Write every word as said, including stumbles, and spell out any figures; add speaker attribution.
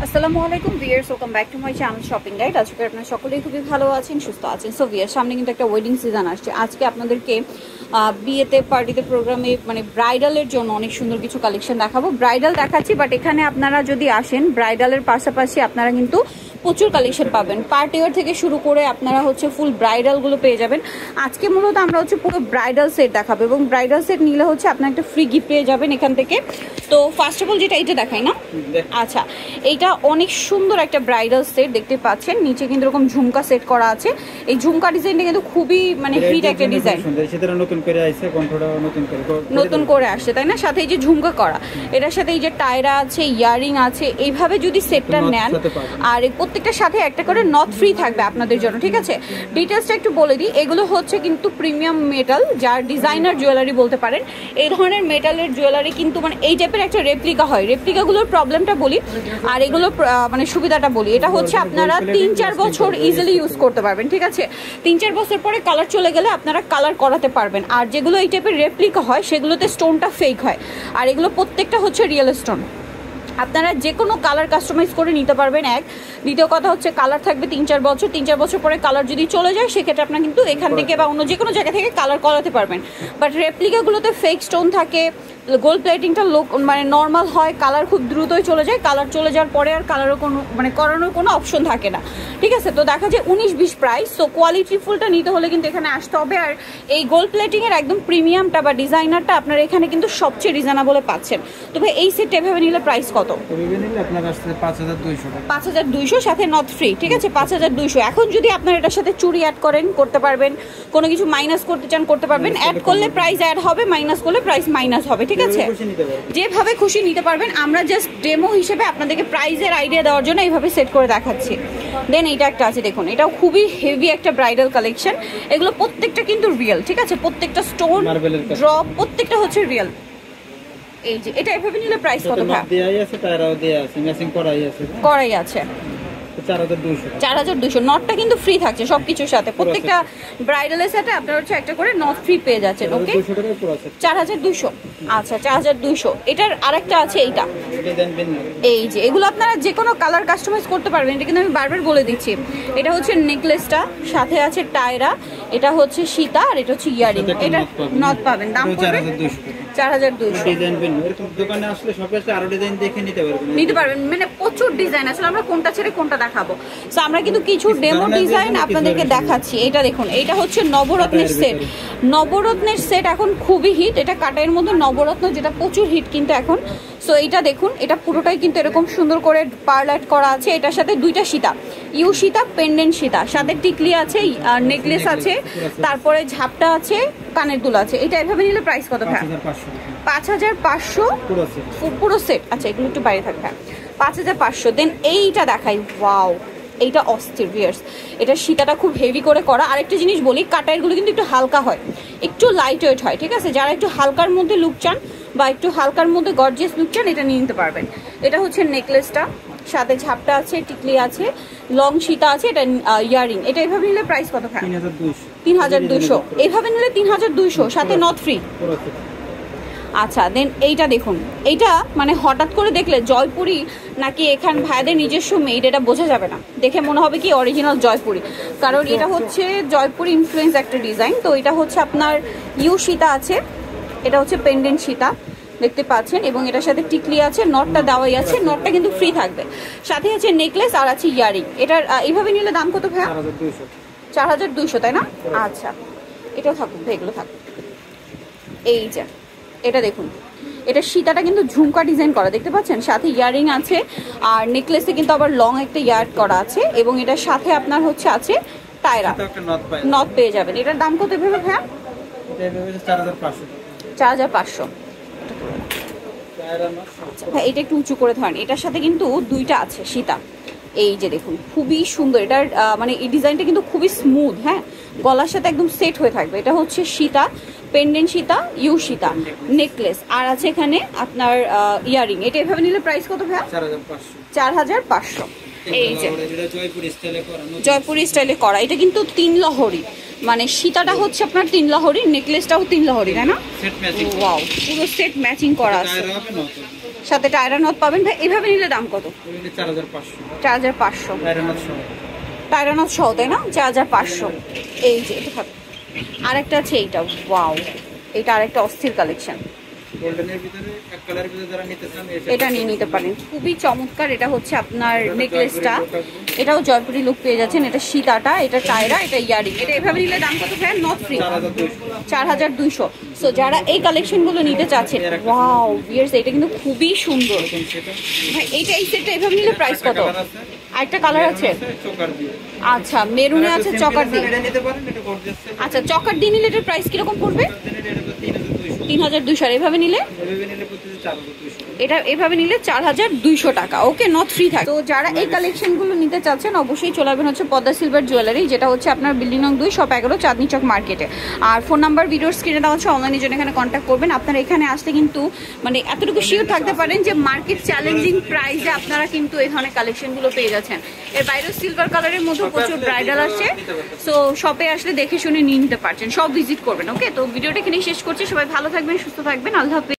Speaker 1: আসসালামু আলাইকুম viewers, welcome back to my channel shopping guide. আজকে আপনারা সকলেই খুবই ভালো আছেন, সুস্থ আছেন। সো ভিউয়ার্স, সামনে কিন্তু একটা ওয়েডিং সিজন আসছে। আজকে আপনাদেরকে বিয়েতে, পার্টিতে, প্রোগ্রামে মানে ব্রাইডালের জন্য অনেক সুন্দর কিছু কালেকশন দেখাবো। ব্রাইডাল দেখাচ্ছি, বাট এখানে আপনারা যদি আসেন ব্রাইডালের পাশাপাশি আপনারা কিন্তু প্রচুর কালেকশন পাবেন। পার্টি ওয়্যার থেকে শুরু করে আপনারা হচ্ছে ফুল ব্রাইডালগুলো পেয়ে যাবেন। আজকে মূলত আমরা হচ্ছে পুরো ব্রাইডাল সেট দেখাবো, এবং ব্রাইডাল সেট নিলে হচ্ছে আপনার একটা ফ্রি গিফট পেয়ে যাবেন এখান থেকে। তো ফার্স্ট অফ অল যেটা এটা দেখাই না, আচ্ছা এইটা অনেক সুন্দর একটা ব্রাইডাল সেট দেখতে পাচ্ছেন। নিচে কিন্তু এরকম ঝুমকা সেট করা আছে। এই ঝুমকা ডিজাইনটা কিন্তু খুবই মানে হিট একটা ডিজাইন,
Speaker 2: নতুন করে আসছে, কন্ট্রোটা নতুন করে
Speaker 1: নতুন করে আসছে, তাই না? সাথে এই যে ঝুমকা করা, এটার সাথে এই যে টায়রা আছে, ইয়ারিং আছে। এইভাবে যদি সেটটা নেন, আর প্রত্যেকটার সাথে একটা করে নথ ফ্রি থাকবে আপনাদের জন্য, ঠিক আছে? ডিটেলসটা একটু বলে দিই। এগুলো হচ্ছে কিন্তু প্রিমিয়াম মেটাল, যার ডিজাইনার জুয়েলারি বলতে পারেন। এই ধরনের মেটালের জুয়েলারি কিন্তু মানে এই টাইপের একটা রেপ্লিকা হয়। রেপ্লিকাগুলোর প্রবলেমটা বলি, আর এগুলোর মানে সুবিধাটা বলি। এটা হচ্ছে আপনারা তিন চার বছর ইজিলি ইউজ করতে পারবেন, ঠিক আছে? তিন চার বছর পরে কালার চলে গেলে আপনারা কালার করাতে পারবেন। আর যেগুলো এই টাইপের রেপ্লিকা হয় সেগুলোতে স্টোনটা ফেক হয়, আর এগুলো প্রত্যেকটা হচ্ছে রিয়েল স্টোন। আপনারা যে কোনো কালার কাস্টমাইজ করে নিতে পারবেন। এক দ্বিতীয় কথা হচ্ছে কালার থাকবে তিন চার বছর। তিন চার বছর পরে কালার যদি চলে যায় সেক্ষেত্রে আপনার কিন্তু এখান থেকে বা অন্য যে কোনো জায়গা থেকে কালার করাতে পারবেন। বাট রেপ্লিকাগুলোতে ফেক স্টোন থাকে, গোল্ড প্লেটিংটা লোক মানে নর্মাল হয়, কালার খুব দ্রুতই চলে যায়। কালার চলে যাওয়ার পরে আর কালারও কোনো মানে করানোর কোনো অপশন থাকে না, ঠিক আছে? তো দেখা যায় উনিশ বিশ প্রাইস। সো কোয়ালিটি ফুলটা নিতে হলে কিন্তু এখানে আসতে হবে। আর এই গোল্ড প্লেটিংয়ের একদম প্রিমিয়ামটা বা ডিজাইনারটা আপনারা এখানে কিন্তু সবচেয়ে রিজনেবলে পাচ্ছেন। তবে এই সেটটা এভাবে নিলে প্রাইস কত? পাঁচ হাজার দুইশো, সাথে নট ফ্রি, ঠিক আছে? পাঁচ হাজার দুইশো। এখন যদি আপনার এটার সাথে চুড়ি অ্যাড করেন করতে পারবেন, কোনো কিছু মাইনাস করতে চান করতে পারবেন। অ্যাড করলে প্রাইস অ্যাড হবে, মাইনাস করলে প্রাইস মাইনাস হবে, ঠিক আছে? যেভাবে খুশি নিতে পারবেন। আমরা জাস্ট ডেমো হিসেবে আপনাদেরকে প্রাইসের আইডিয়া দেওয়ার জন্য এইভাবে সেট করে দেখাচ্ছি। দেন এইটা একটা আছে, দেখুন, এটাও খুবই হেভি একটা ব্রাইডাল কালেকশন। এগুলো প্রত্যেকটা কিন্তু রিয়েল, ঠিক আছে? প্রত্যেকটা স্টোন ড্রপ প্রত্যেকটা হচ্ছে রিয়েল। এই যে এটা এভাবে নিলে প্রাইস কত? করাই আছে চার হাজার দুইশো। নটটা কিন্তু ফ্রি থাকছে সবকিছুর সাথে। প্রত্যেকটা ব্রাইডালের সাথে আপনার হচ্ছে একটা করে নট ফ্রি পেয়ে যাচ্ছেন। ওকে, চার হাজার দুইশো। আচ্ছা, চার হাজার দুইশো। এটার আরেকটা আছে এইটা, এই যে এগুলো আপনারা যে কোনো কালার কাস্টমাইজ করতে পারবেন। এটা কিন্তু আমি বারবার বলে দিচ্ছি। এটা হচ্ছে নেকলেসটা, সাথে আছে টায়রা, এটা হচ্ছে সীতা, আর এটা হচ্ছে ইয়ারিং। এটা নট পাবেন, দাম পড়বে চার হাজার দুইশো। নিতে পারবেন, মানে প্রচুর ডিজাইন। আসলে আমরা কোনটা ছেড়ে কোনটা দেখাবো? সো আমরা কিন্তু কিছু ডেমো ডিজাইন আপনাদেরকে দেখাচ্ছি। এটা দেখুন, এটা হচ্ছে নবরত্নের সেট। নবরত্নের সেট এখন খুবই হিট। এটা কাটাইয়ের মধ্যে নবরত্ন, যেটা প্রচুর হিট কিন্তু এখন। সো এইটা দেখুন, এটা পুরোটাই কিন্তু এরকম সুন্দর করে পার্ল অ্যাড করা আছে। এটার সাথে দুইটা সীতা, ইউ সীতা, পেন্ডেন্ট সীতা, সাথে টিকলি আছে, নেকলেস আছে, তারপরে ঝাপটা আছে, কানের দুল আছে। এটা এভাবে নিলে প্রাইস কত? পাঁচ হাজার পাঁচশো পুরো সেট। আচ্ছা, এগুলো একটু বাইরে থাকবে, পাঁচ হাজার পাঁচশো। দেন এইটা দেখাই, ওয়াও, এইটা অস্থির ভিউয়ার্স। এটা সীতাটা খুব হেভি করে করা। আরেকটা জিনিস বলি, কাটারগুলো কিন্তু একটু হালকা হয়, একটু লাইট ওয়েট হয়, ঠিক আছে? যারা একটু হালকার মধ্যে লুক চান বা একটু হালকার মধ্যে গর্জিয়াস লুক চান, এটা নিয়ে নিতে পারবেন। এটা হচ্ছে নেকলেসটা, সাথে ঝাপটা আছে, টিকলি আছে, লং সীতা আছে, এটা ইয়ারিং। এটা এভাবে নিলে প্রাইস কত? তিন হাজার দুইশো। এইভাবে নিলে তিন হাজার দুইশো, সাথে নট ফ্রি। আচ্ছা, দেন এইটা দেখুন। এইটা মানে হঠাৎ করে দেখলে জয়পুরি নাকি এখান ভাইদের নিজস্ব মেড, এটা বোঝা যাবে না। দেখে মনে হবে কি অরিজিনাল জয়পুরি, কারণ এটা হচ্ছে জয়পুরি ইনফ্লুয়েন্স একটা ডিজাইন। তো এটা হচ্ছে আপনার ইউ সীতা আছে, এটা হচ্ছে পেন্ডেন্ট সীতা দেখতে পাচ্ছেন, এবং এটার সাথে টিকলি আছে, নটটা দেওয়াই আছে। নটটা কিন্তু ফ্রি থাকবে, সাথে আছে নেকলেস আর আছে ইয়ারিং। এটার এইভাবে নিলে দাম কত ভাইয়া? চার হাজার দুইশো, তাই না? আচ্ছা, এটাও থাকুক, এগুলো থাকুক। এই যে এটা দেখুন, এটা সীতাটা কিন্তু ঝুমকা ডিজাইন করা দেখতে পাচ্ছেন, সাথে ইয়ারিং আছে, আর নেকলেসে কিন্তু আবার লং একটা ইয়ার্ড করা আছে, এবং এটার সাথে আপনার হচ্ছে আছে টায়রা, নট পেয়ে যাবেন। এটার দাম কত ভেবে ভাইয়া? চার হাজার পাঁচশো। ভাই এটা একটু উঁচু করে ধরেন। এটার সাথে কিন্তু দুইটা আছে সীতা, এই যে দেখুন, খুবই সুন্দর। এটার মানে এই ডিজাইনটা কিন্তু খুবই স্মুথ, হ্যাঁ, গলার সাথে একদম সেট হয়ে থাকবে। এটা হচ্ছে সীতা, পেন্ডেন্ট সীতা, ইউ সীতা, নেকলেস, আর আছে এখানে আপনার ইয়ারিং। এটা এভাবে নিলে প্রাইস কত ভাইয়া? চার হাজার পাঁচশো। এই যে জয়পুরি স্টাইলে করা, এটা কিন্তু তিন লহরি, মানে সীতাটা হচ্ছে আপনার তিন লহরি, নেকলেসটাও তিন লহরি, তাই না? ওয়াও, পুরো সেট ম্যাচিং করা আছে। সাথে টায়রা নথ পাবেন ভাই। এভাবে নিলে দাম কত?
Speaker 2: চার হাজার পাঁচশো।
Speaker 1: চার হাজার পাঁচশো টায়রা নথ সহ, তাই না? চার হাজার পাঁচশো। এই যে এটা থাক। আর একটা আছে এইটা, ওয়াও, এটা আরেকটা অস্থির কালেকশন।
Speaker 2: গোল্ডেনের ভিতরে এক কালারের ভিতরে যারা নিতে চান
Speaker 1: এটা নিয়ে নিতে পারেন, খুবই চমৎকার। এটা হচ্ছে আপনার নেকলেসটা, এটাও জয়পুরি লুক পেয়ে যাচ্ছেন। এটা সীতাটা, এটা টায়রা, এটা ইয়ারিং। এটা এভাবে নিলে দাম কত ভাই? নট ফ্রি চার হাজার দুইশো। সো যারা এই কালেকশনগুলো নিতে চাচ্ছেন, ওয়াও ভিউয়ার্স, এটা কিন্তু খুবই সুন্দর ভাই। এইটা এই সেটটা এভাবে নিলে প্রাইস কত? আরেকটা কালার আছে, আচ্ছা মেরুনে আছে চকার দিয়ে। আচ্ছা চকার দিয়ে নিলে এটার প্রাইস কিরকম পড়বে? তিন হাজার দুইশো। আর এভাবে নিলে? এটা এভাবে নিলে চার হাজার দুইশো টাকা। ওকে, নট ফ্রি থাকে। তো যারা এই কালেকশনগুলো নিতে চাচ্ছেন অবশ্যই চলে আসবেন হচ্ছে পদ্মা সিলভার জুয়েলারি, যেটা হচ্ছে আপনার বিল্ডিং নং দুই, শপ এগারো, চাঁদনি চক মার্কেটে। আর ফোন নাম্বার ভিডিওর স্ক্রিনে দেওয়া হচ্ছে, অনলাইনের জন্য এখানে কন্ট্যাক্ট করবেন। আপনারা এখানে আসলে কিন্তু মানে এতটুকু শিওর থাকতে পারেন যে মার্কেট চ্যালেঞ্জিং প্রাইসে আপনারা কিন্তু এই ধরনের কালেকশনগুলো পেয়ে যাচ্ছেন। এর বাইরেও সিলভার কালারের মধ্যে প্রচুর ব্রাইডাল আসছে, সো শপে আসলে দেখে শুনে নিয়ে নিতে পারছেন, সব ভিজিট করবেন। ওকে, তো ভিডিওটা এখানেই শেষ করছি। সবাই ভালো থাকবেন, সুস্থ থাকবেন, আল্লাহ হাফেজ।